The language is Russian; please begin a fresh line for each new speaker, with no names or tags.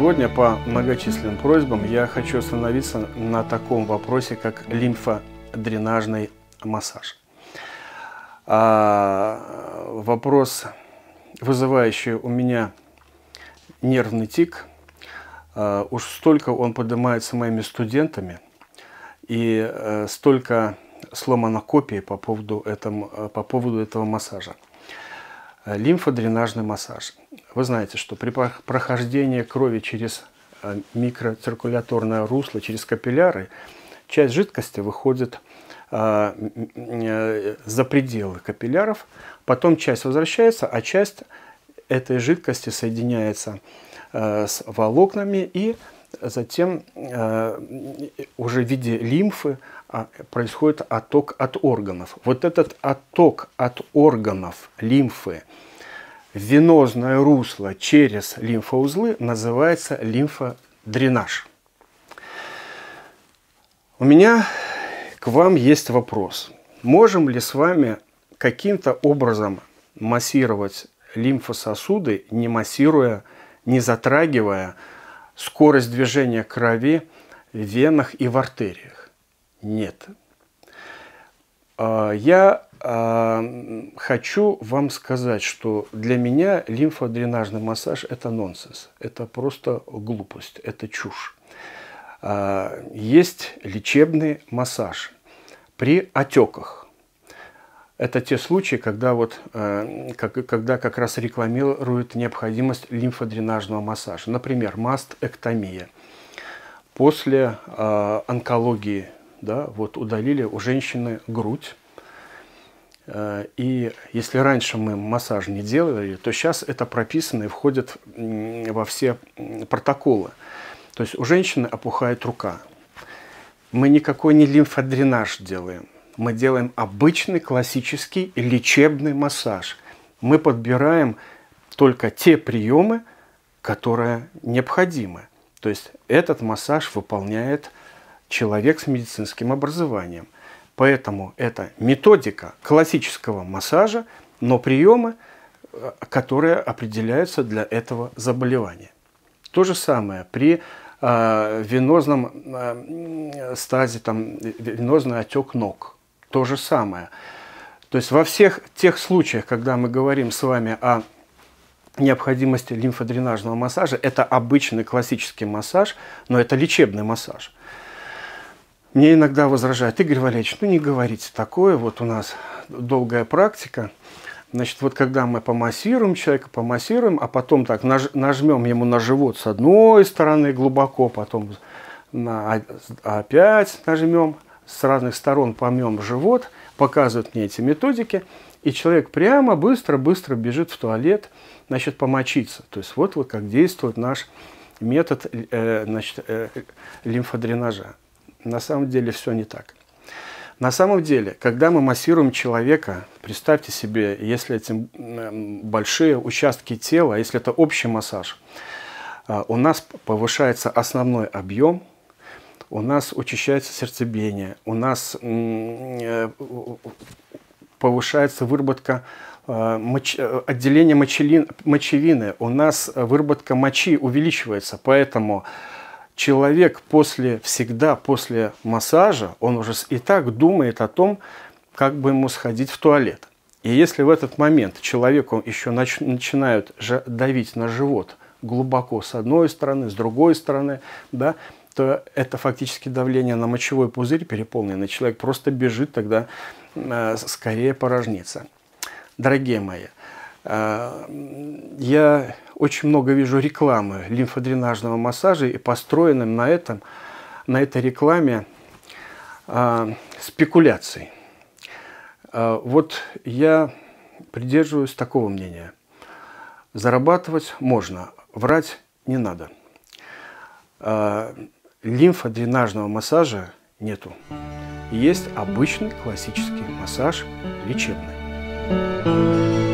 Сегодня по многочисленным просьбам я хочу остановиться на таком вопросе, как лимфодренажный массаж. Вопрос, вызывающий у меня нервный тик, уж столько он поднимается моими студентами, и столько сломано копий по поводу этого массажа. Лимфодренажный массаж. Вы знаете, что при прохождении крови через микроциркуляторное русло, через капилляры, часть жидкости выходит за пределы капилляров, потом часть возвращается, а часть этой жидкости соединяется с волокнами, и затем уже в виде лимфы происходит отток от органов. Вот этот отток от органов лимфы в венозное русло через лимфоузлы называется лимфодренаж. У меня к вам есть вопрос. Можем ли с вами каким-то образом массировать лимфососуды, не массируя, не затрагивая скорость движения крови в венах и в артериях? Нет. Я хочу вам сказать, что для меня лимфодренажный массаж – это нонсенс, это просто глупость, это чушь. Есть лечебный массаж при отеках. Это те случаи, когда как раз рекламируют необходимость лимфодренажного массажа. Например, мастэктомия. После онкологии, да, вот удалили у женщины грудь. И если раньше мы массаж не делали, то сейчас это прописано и входит во все протоколы. То есть у женщины опухает рука. Мы никакой не лимфодренаж делаем. Мы делаем обычный классический лечебный массаж. Мы подбираем только те приемы, которые необходимы. То есть этот массаж выполняет человек с медицинским образованием. Поэтому это методика классического массажа, но приемы, которые определяются для этого заболевания. То же самое при венозном стазе, венозный отек ног. То же самое. То есть во всех тех случаях, когда мы говорим с вами о необходимости лимфодренажного массажа, это обычный классический массаж, но это лечебный массаж. Мне иногда возражают: Игорь Валерьевич, ну не говорите такое, вот у нас долгая практика. Значит, вот когда мы помассируем человека, а потом так нажмем ему на живот с одной стороны глубоко, потом опять нажмем, с разных сторон помнем живот, показывают мне эти методики, и человек прямо быстро-быстро бежит в туалет, значит, помочиться. То есть вот как действует наш метод лимфодренажа. На самом деле все не так. На самом деле, когда мы массируем человека, представьте себе, если эти большие участки тела, если это общий массаж, у нас повышается основной объем, у нас учащается сердцебиение, у нас повышается выработка отделение мочевины, у нас выработка мочи увеличивается, поэтому человек всегда после массажа, он уже и так думает о том, как бы ему сходить в туалет. И если в этот момент человеку еще начинают давить на живот глубоко с одной стороны, с другой стороны, да, то это фактически давление на мочевой пузырь переполненный. Человек просто бежит тогда скорее порожниться. Дорогие мои, я очень много вижу рекламы лимфодренажного массажа, и построенным на этой рекламе спекуляций. Вот я придерживаюсь такого мнения. Зарабатывать можно, врать не надо. Лимфодренажного массажа нету. Есть обычный классический массаж лечебный.